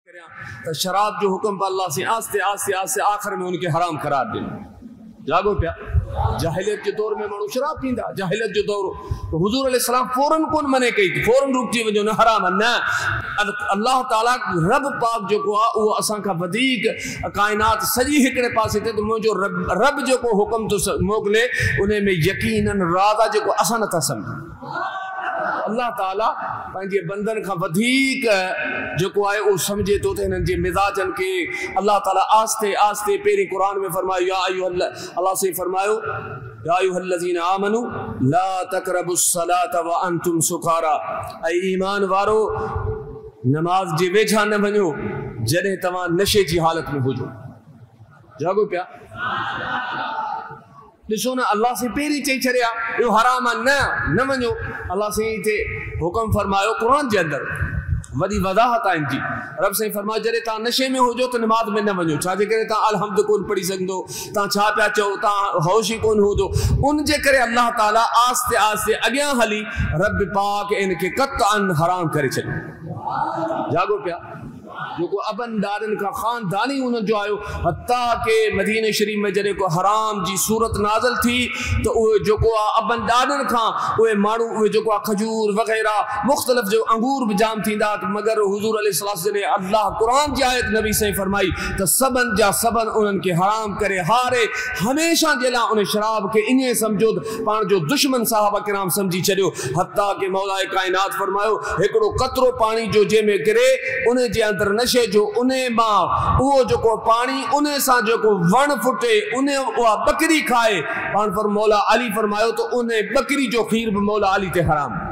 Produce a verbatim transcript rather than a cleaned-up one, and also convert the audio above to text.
तो शराब जो हुक्म पर अल्लाह से आस्ते आस्ते आस्ते आखिर में उनके हराम करार दिन जागो प्या जाहिलियत के दौर में मानू शराब पींदा जाहिलियत जो दौर तो हुजूर अलैहि सलाम फौरन कोन मने कई फौरन रुकजी वजो न हराम न अल्लाह ताला रब पाक जो को वो असा का वधीक कायनात सजी हिकड़े पासे ते तो मुजो रब रब जो को हुक्म तो मोकले उन्हें में यकीनन राजा जो को असा न था समझ अल्लाह ताला पंहिंजे बंदन का वधीक जो को आए वो समझे तो थे इनजे मिजाजन के अल्लाह ताला आस्ते आस्ते पेरी कुरान में फरमायो या अय्युहल अल्लाह से फरमायो या अय्युहल्लज़ीना आमनू ला तक़रबुस सलाता व अंतुम सुकारा ऐ ईमान वारो नमाज जे वेझा न वञो जॾहिं तव्हां नशे जी हालत में हुजो जागो पिया दिसो ना अल्लाह से पेरी चई छड़िया यो हराम न न वञो अल्लाह से इते हुक्म फरमायो कुरान जे अंदर वडी वजाहत है इनकी रब से फरमायो जरे ता नशे में हो जो तो नमाज में न वञो छा जे करे ता अलहम्द कोन पढ़ी सकदो ता छा पिया चो ता होश ही कोन हो दो उन जे करे अल्लाह ताला आस्ते आस्ते अगियां हली रब पाक इनके कतअन हराम करे छॾियो जागो पिया जो को अबन दारन का खानदानी उन जो आयो हत्ता के मदीने शरीफ में जरे को हराम जी सूरत नाज़िल थी तो वो जो को अबन दारन का वो मानू वो जो को खजूर वगैरह मुख्तलिफ जो अंगूर भी जाम थींदा मगर हुजूर अलैहि सलाम ने अल्लाह कुरान की आयत नबी से फरमाई तो सबन जा सबन उन के हराम करे हारे हमेशा जेला उन शराब के इने समझो पान जो दुश्मन साहबा किराम समझी छड़ियो हत्ता के मौलाए कायनात फरमायो एकड़ो कतरो पानी जो जे में गिरे उन जे अंदर नशे जो उन्हें मां वो जो को पानी उन्हें सा जो को वण फुटे उन्हें वो बकरी खाए पान पर मौला अली फरमायो तो उन्हें बकरी जो खीर मौला अली ते हराम